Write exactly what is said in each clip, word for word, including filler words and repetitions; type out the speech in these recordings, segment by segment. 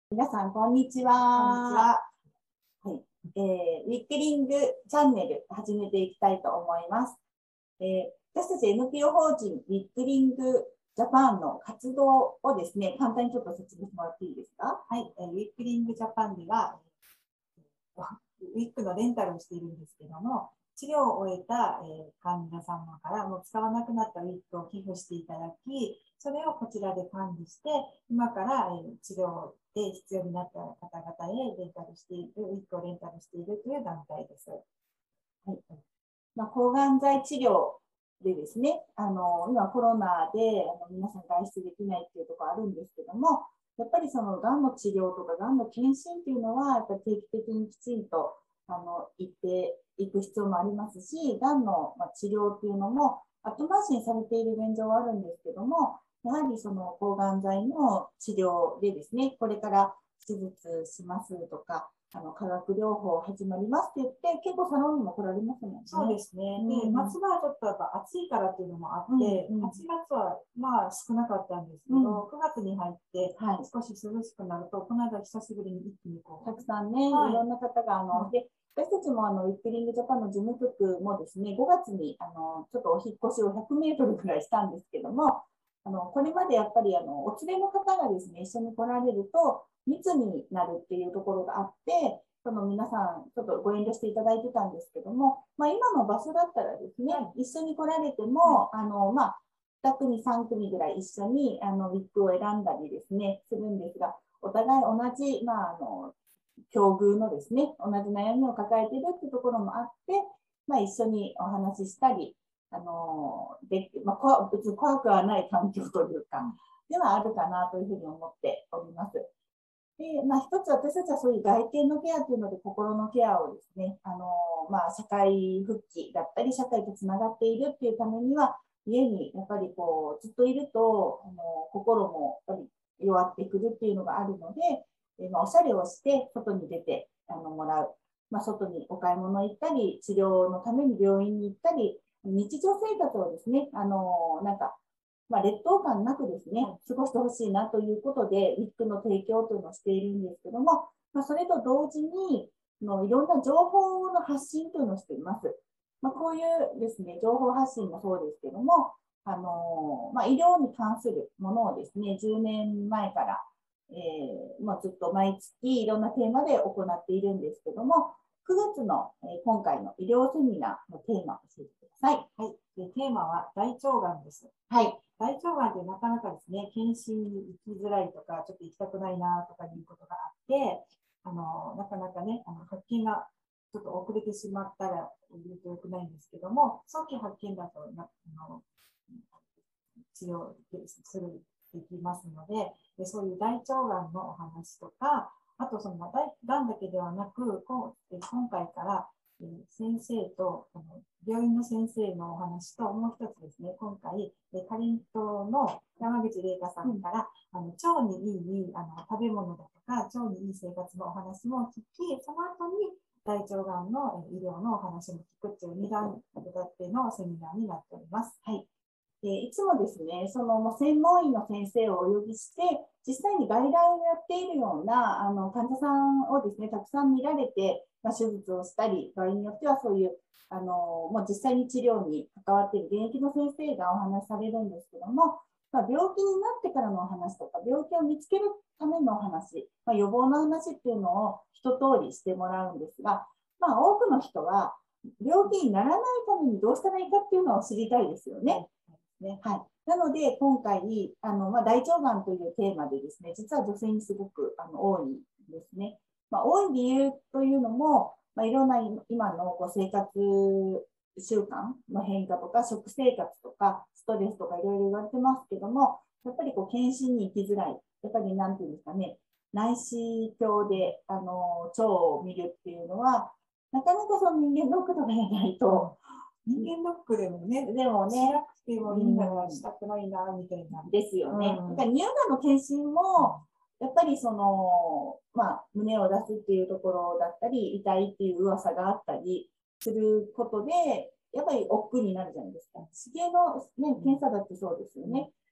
皆さん、こんにちは。 こんにちは。 はい、えー、ウィックリングチャンネル始めていきたいと思います。えー、私たち エヌピーオー 法人ウィックリングジャパンの活動をですね、簡単にちょっと説明してもらっていいですか？ はい、えー、ウィックリングジャパンでは、えー、ウィッグのレンタルをしているんですけども、治療を終えた、えー、患者様からもう使わなくなったウィッグを寄付していただき、それをこちらで管理して、今から、えー、治療で必要になった方々へレンタルしている、ウィッグをレンタルしているという団体です。 はい、まあ、抗がん剤治療でですね、あの今コロナであの皆さん外出できないっていうところあるんですけども、やっぱりそのがんの治療とかがんの検診っていうのはやっぱり定期的にきちんとあの行っていく必要もありますし、がんの治療っていうのも後回しにされている現状はあるんですけども、やはりその抗がん剤の治療でですね、これから手術しますとか、あの化学療法始まりますって言って、結構サロンにも来られますもんね。 そうですね。で、 うん、 夏場はちょっとやっぱ暑いからっていうのもあって、 うんうん、 はちがつはまあ少なかったんですけど、うん、くがつに入って少し涼しくなると、はい、この間久しぶりに一気にこう。 たくさんね、はい、いろんな方が、あの、うん、で、私たちもあのウィックリングジャパンの事務局もですね、ごがつにあのちょっとお引越しをひゃくメートルぐらいしたんですけども、あのこれまでやっぱりあのお連れの方がですね、一緒に来られると密になるっていうところがあって、その皆さんちょっとご遠慮していただいてたんですけども、まあ、今の場所だったらですね、はい、一緒に来られても、はい、あのまあ、に組さん組ぐらい一緒にあのウィッグを選んだりですねするんですが、お互い同じ、まあ、あの境遇のですね、同じ悩みを抱えているっていうところもあって、まあ、一緒にお話ししたり、あのでまあ、別に怖くはない環境というか、ではあるかなというふうに思っております。で、まあ、一つ私たちはそういう外見のケアというので、心のケアをですね、あのまあ、社会復帰だったり、社会とつながっているっていうためには、家にやっぱりこうずっといると、あの心もやっぱり弱ってくるっていうのがあるので、えまあ、おしゃれをして外に出てあのもらう、まあ、外にお買い物行ったり、治療のために病院に行ったり、日常生活をですね、あのなんか、まあ、劣等感なくですね、過ごしてほしいなということで、ウィッグの提供というのをしているんですけども、まあ、それと同時にのいろんな情報の発信というのをしています。まあ、こういうですね、情報発信もそうですけども、あのまあ、医療に関するものをですね、じゅうねんまえから、えーまあ、ずっと毎月いろんなテーマで行っているんですけども、くがつの、えー、今回の医療セミナーのテーマを教えてください。 はい、でテーマは大腸がんです。 はい。 大腸がんってなかなかですね、検診に行きづらいとか、ちょっと行きたくないなとかいうことがあって、あのなかなかね、あの発見がちょっと遅れてしまったら言うとよくないんですけども、早期発見だとなあの治療するできますので、でそういう大腸がんのお話とか、あとそのがんだけではなく、今回から先生と病院の先生のお話と、もう一つですね、今回かりんとうの山口玲香さんから、うん、あの腸にいいあの食べ物だとか腸にいい生活のお話も聞き、その後に大腸がんの医療のお話も聞くというに段立てのセミナーになっております。 はい。でいつもですね、その専門医の先生をお呼びして、実際に外来をやっているようなあの患者さんをですね、たくさん見られて、まあ、手術をしたり、場合によってはそういうあのもう実際に治療に関わっている現役の先生がお話しされるんですけども、まあ、病気になってからのお話とか、病気を見つけるためのお話、まあ、予防の話っていうのを一通りしてもらうんですが、まあ、多くの人は病気にならないためにどうしたらいいかっていうのを知りたいですよね。ね、はい、なので、今回あの、まあ、大腸がんというテーマでですね、実は女性にすごくあの多いですね。まあ、多い理由というのも、まあ、いろんな今のこう生活習慣の変化とか、食生活とか、ストレスとかいろいろ言われてますけども、やっぱりこう検診に行きづらい、やっぱりなんていうんですかね、内視鏡であの腸を見るっていうのは、なかなかその人間ドックとかやないと、 人間ドックでもね、 でもね、 しなくてもみんながしたくないな、みたいな。 ですよね。だから乳がんの検診も、やっぱりその、まあ、胸を出すっていうところだったり、痛いっていう噂があったりすることで、やっぱり億劫になるじゃないですか。子宮の、ね、検査だってそうですよね。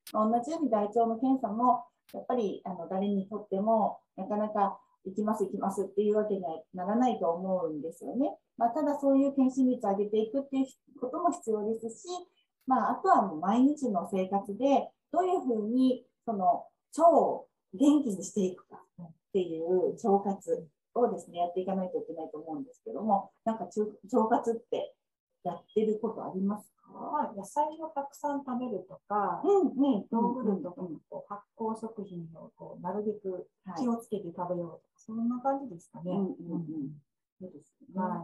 同じように大腸の検査も、やっぱりあの誰にとってもなかなか行きます、行きますっていうわけにはならないと思うんですよね。まあ、ただそういう検診率を上げていくっていうことも必要ですし、まあ、あとはもう毎日の生活でどういうふうにその腸を元気にしていくかっていう腸活をですね、やっていかないといけないと思うんですけども、なんか腸活ってやってることありますか？ まあ、野菜をたくさん食べるとか、 うんうん、 ヨーグルトとかこう発酵食品をこうなるべく気をつけて食べようとか、はい、そんな感じですかね。うんうんうん、 そうですね。 はい。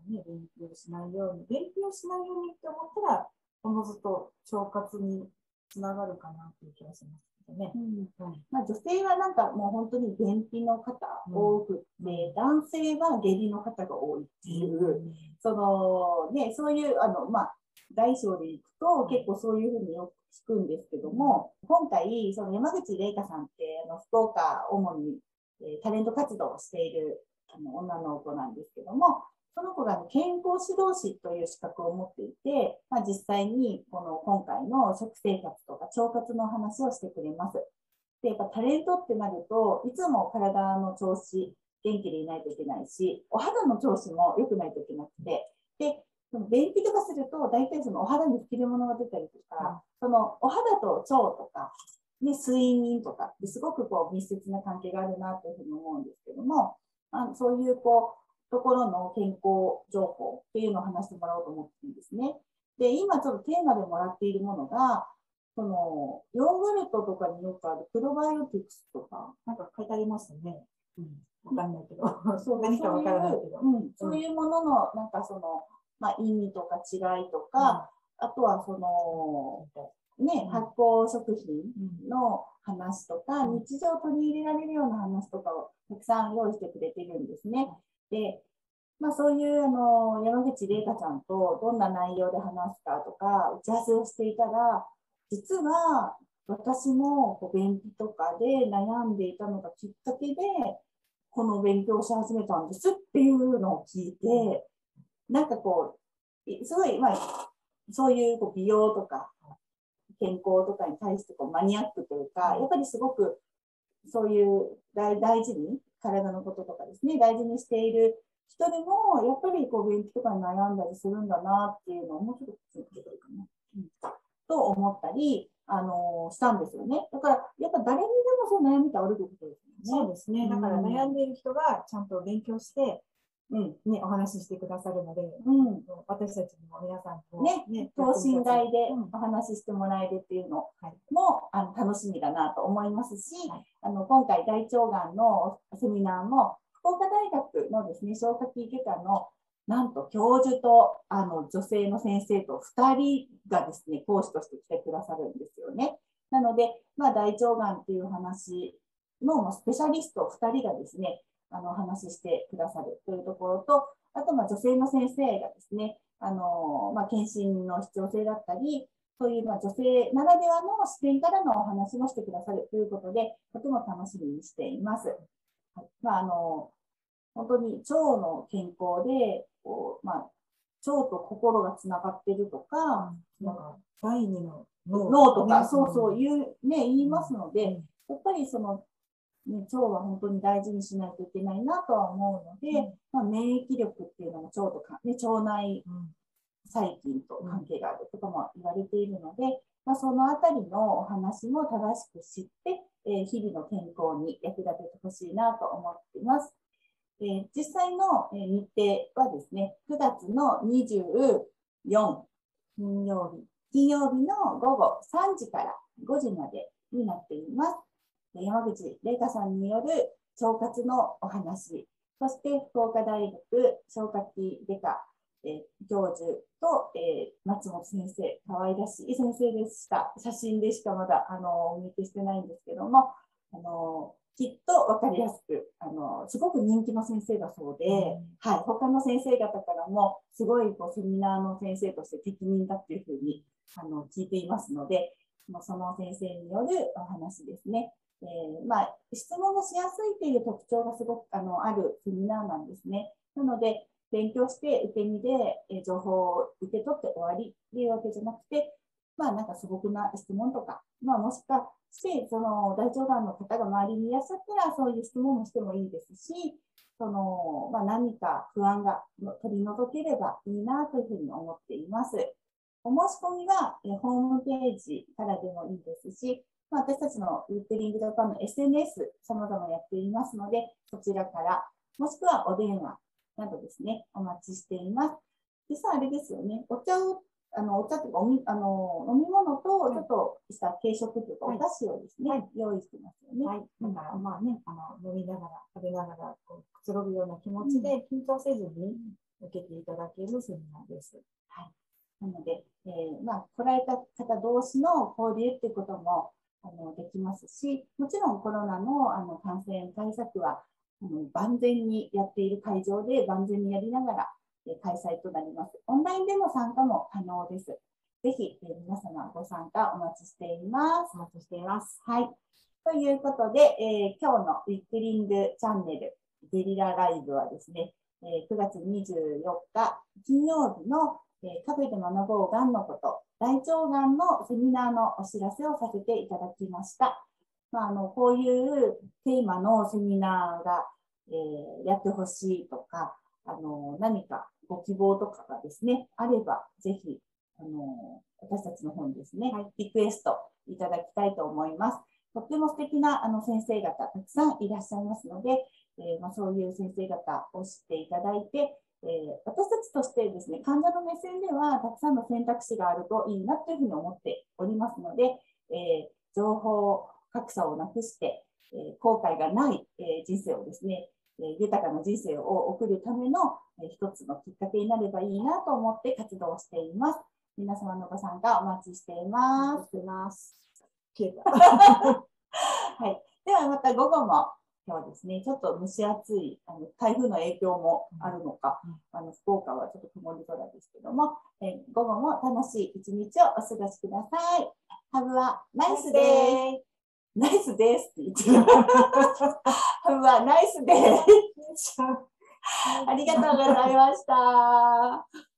ね、勉強しないように、勉強しないようにって思ったら、おのずと腸活につながるかなっていう気がしますけどね。 うんうん、まあ、女性はなんかもう本当に便秘の方多くて、うん、男性は下痢の方が多いっていう、うん、そのね、そういうあの、まあ、大小でいくと結構そういうふうによく聞くんですけども、今回、その山口玲香さんってあの福岡主に、えー、タレント活動をしているあの女の子なんですけども、その子が健康指導士という資格を持っていて、まあ、実際にこの今回の食生活とか腸活の話をしてくれます。で、やっぱタレントってなると、いつも体の調子、元気でいないといけないし、お肌の調子も良くないといけなくて、で、その便秘とかすると、大体そのお肌に吹き出物が出たりとか、そのお肌と腸とか、ね、睡眠とかすごくこう密接な関係があるなというふうに思うんですけども、あのそういうこう、ところの健康情報っていうのを話してもらおうと思ってるんですね。で、今ちょっとテーマでもらっているものが、そのヨーグルトとかによくあるプロバイオティクスとか、 なんか書いてありますよね。うん、わかんないけど、 そう何かわからないけど、うん、そういうもののなんかその、まあ、意味とか違いとか、うん、あとはその、ね、発酵食品の話とか、うん、日常取り入れられるような話とかをたくさん用意してくれてるんですね。で、まあ、そういうあの山口玲香ちゃんとどんな内容で話すかとか打ち合わせをしていたら、実は私も便秘とかで悩んでいたのがきっかけでこの勉強をし始めたんですっていうのを聞いて、なんかこうすごい、まあ、そういうこう美容とか健康とかに対してこうマニアックというか、やっぱりすごくそういう大事に体のこととかですね、大事にしている人でもやっぱりこう便秘とかに悩んだりするんだなっていうのをもうちょっと聞いてくれるかな、うん、と思ったり、あのー、したんですよね。だからやっぱ誰にでもそう悩みってあるということですよね。 そうですね。だから悩んでいる人がちゃんと勉強して、うんね、お話ししてくださるので、うん、私たちにも皆さんにも、 ねね、等身大でお話ししてもらえるっていうのも、うん、あの楽しみだなと思いますし、はい、あの今回大腸がんのセミナーも福岡大学のですね、消化器外科のなんと教授とあの女性の先生とふたりがですね、講師として来てくださるんですよね。なので、まあ、大腸がんっていう話のスペシャリストふたりがですね、あの話してくださるというところと、あとまあ女性の先生がですね、あのまあ、検診の必要性だったり、そういうまあ女性ならではの視点からのお話もしてくださるということで、とても楽しみにしています。はい、まあ、あの本当に腸の健康で、こうまあ、腸と心がつながっているとか、 なんか第二の脳とか、そうそう言う、ね、言いますので、やっぱりその、ね、腸は本当に大事にしないといけないなとは思うので、うん、まあ、免疫力っていうのも腸とか、ね、腸内細菌と関係があるとかも言われているので、まあ、そのあたりのお話も正しく知って、えー、日々の健康に役立ててほしいなと思っています。えー、実際の日程はですね、くがつのにじゅうよっか金曜日、金曜日の午後さんじからごじまでになっています。山口玲香さんによる腸活のお話、そして福岡大学消化器外科、えー、教授と、えー、松本先生、可愛らしい先生でした。写真でしかまだあのお見受けしてないんですけども、あのきっと分かりやすく、あのすごく人気の先生だそうで、うん、はい、他の先生方からもすごいこうセミナーの先生として適任だっていうふうにあの聞いていますので、その先生によるお話ですね。えーまあ、質問がしやすいという特徴がすごくあのあるセミナーなんですね。なので、勉強して受け身で情報を受け取って終わりっていうわけじゃなくて、 まあなんか素朴な質問とか、まあもしかして、その大腸がんの方が周りにいらっしゃったら、そういう質問もしてもいいですし、その、まあ何か不安が取り除ければいいなというふうに思っています。お申し込みは、えホームページからでもいいですし、まあ、私たちのウィークリングジャパンの エスエヌエス 様々やっていますので、そちらから、もしくはお電話などですね、お待ちしています。実はあれですよね、お茶を、あの、お茶というかおみ、あの、飲み物と、ちょっとした軽食というか、お菓子をですね、はい、用意してますよね。 はい。だから、まあね、あの、飲みながら、食べながら、こう、くつろぐような気持ちで、緊張せずに受けていただけるセミナーです。 はい。なので、えー、まあ、来られた方同士の交流っていうことも、あの、できますし、もちろんコロナの、あの、感染対策は、あの、万全にやっている会場で万全にやりながら、えー、開催となります。オンラインでの参加も可能です。ぜひ、えー、皆様ご参加お待ちしています。 お待ちしています。 はい。ということで、えー、今日のウィックリングチャンネルゲリラライブはですね、えー、くがつにじゅうよっか金曜日のカフェで学ぼうがんのこと、大腸がんのセミナーのお知らせをさせていただきました。まあ、あのこういうテーマのセミナーが、えー、やってほしいとか、あの何かご希望とかがですね、あれば、ぜひあの私たちの方にですね、はい、リクエストいただきたいと思います。とっても素敵なあの先生方、たくさんいらっしゃいますので、えーまあ、そういう先生方を知っていただいて、えー、私たちとしてですね、患者の目線ではたくさんの選択肢があるといいなというふうに思っておりますので、えー、情報格差をなくして、えー、後悔がない、えー、人生をですね、えー、豊かな人生を送るための、えー、一つのきっかけになればいいなと思って活動しています。皆様のご参加お待ちしています。消えたはい。ではまた午後も今日はですね、ちょっと蒸し暑い、あの台風の影響もあるのか、うん、あの福岡はちょっと曇り空ですけども、え午後も楽しい一日をお過ごしください。Have a nice day! ナイスですって言ってる。Have a nice day! ありがとうございました。